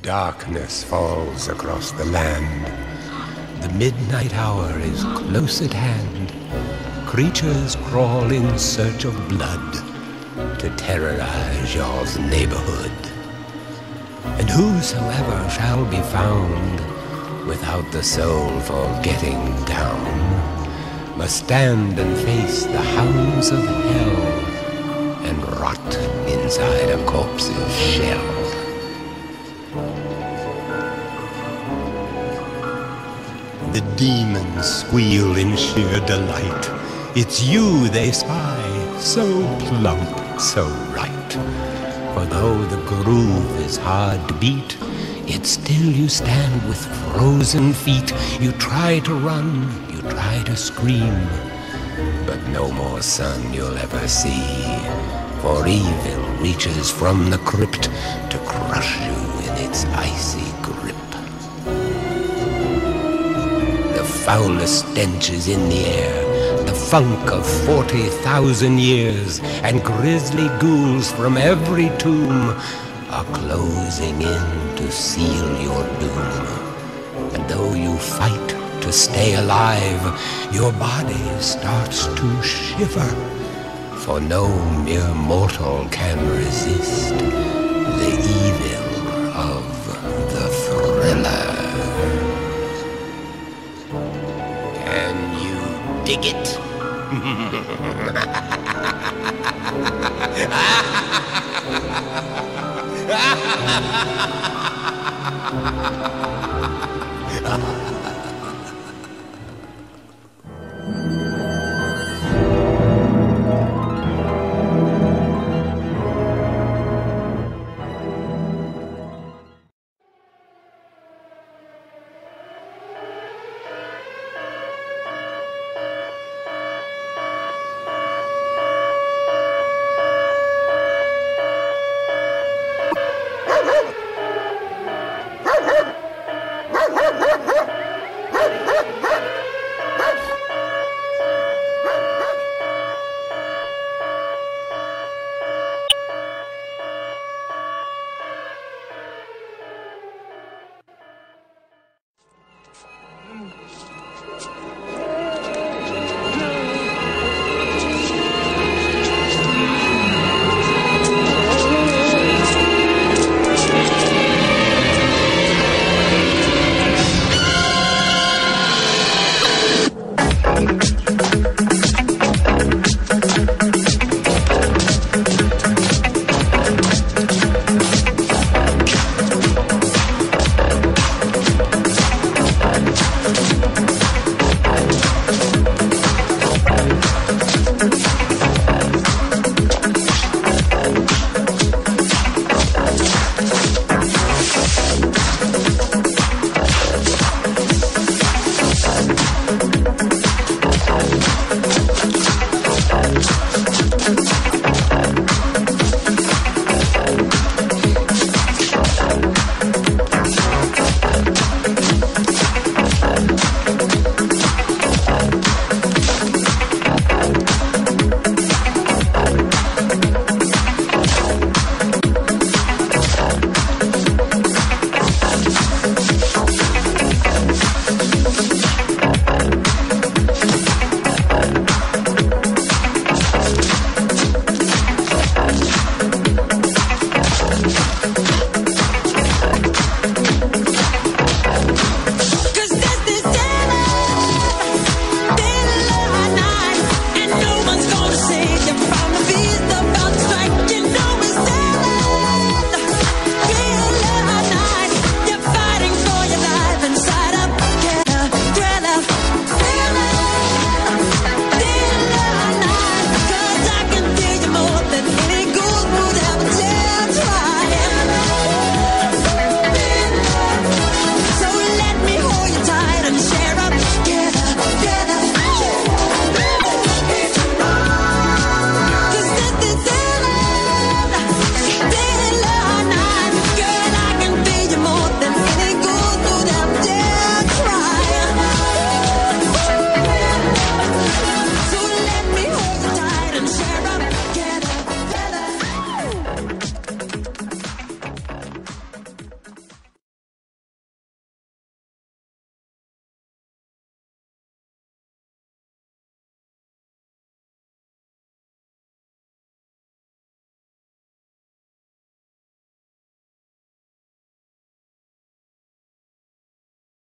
Darkness falls across the land. The midnight hour is close at hand. Creatures crawl in search of blood to terrorize your neighborhood. And whosoever shall be found without the soul for getting down must stand and face the hounds of hell and rot inside a corpse's shell. The demons squeal in sheer delight. It's you they spy, so plump, so right. For though the groove is hard to beat, yet still you stand with frozen feet. You try to run, you try to scream, but no more sun you'll ever see. For evil reaches from the crypt to crush you in its icy grip. The foulest stench is in the air, the funk of 40,000 years, and grisly ghouls from every tomb are closing in to seal your doom. And though you fight to stay alive, your body starts to shiver, for no mere mortal can resist the evil of the thriller. Can you dig it?